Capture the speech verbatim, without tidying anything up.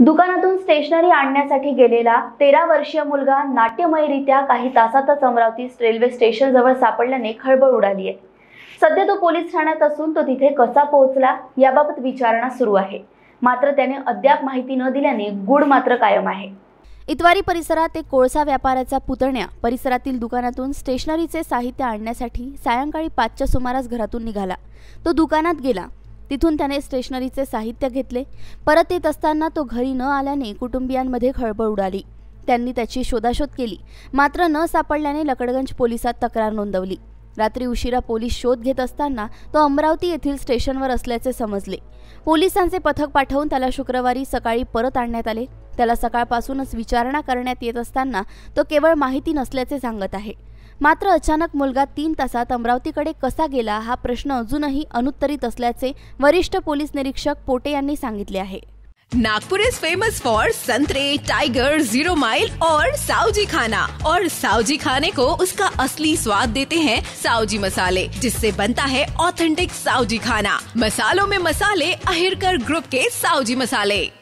दुकानातून स्टेशनरी आणण्यासाठी गेलेला तेरा वर्षीय मुलगा नाट्यमयरित्या काही तासातच अमरावती रेल्वे स्टेशन जवळ सापडल्याने खळबळ उडाली आहे। सध्या तो पोलीस ठाण्यात असून तो तिथे कसा पोहोचला याबाबत विचारणा सुरू आहे। मात्र त्याने अद्याप माहिती न दिल्याने गूढ मात्र कायम आहे। इतवारी परिसरात एक कोळसा व्यापाराचा पुतण्या परिसरातील दुकानातून स्टेशनरीचे साहित्य आणण्यासाठी सायंकाळी पाचच्या सुमारास घरातून निघाला। तो दुकानात गेला, तिथून त्याने स्टेशनरीचे साहित्य घेतले। परत येत असताना तो घरी न आल्याने कुटुंबियांमध्ये खळबळ उडाली। त्यांनी त्याची शोधाशोध केली, मात्र न सापडल्याने लकडगंज पोलिसात तक्रार नोंदवली। रात्री उशिरा पोलीस शोध घेत असताना तो अमरावती येथील स्टेशनवर असल्याचे समजले। पोलिसांचे पथक पाठवून त्याला शुक्रवारी सकाळी परत आणण्यात आले। त्याला सकाळपासूनच विचारणा करण्यात येत असताना तो केवळ माहिती नसल्याचे सांगत आहे। मात्र अचानक मुलगा तीन तासात अमरावतीकडे कसा गेला हा प्रश्न अजूनही अनुत्तरित असल्याचे वरिष्ठ पोलीस निरीक्षक पोटे यांनी सांगितले आहे। नागपुर इज फेमस फॉर संतरे, टाइगर, जीरो माइल और साउजी खाना। और साउजी खाने को उसका असली स्वाद देते हैं साउजी मसाले, जिससे बनता है ऑथेंटिक साउजी खाना। मसालों में मसाले अहिरकर ग्रुप के साउजी मसाले।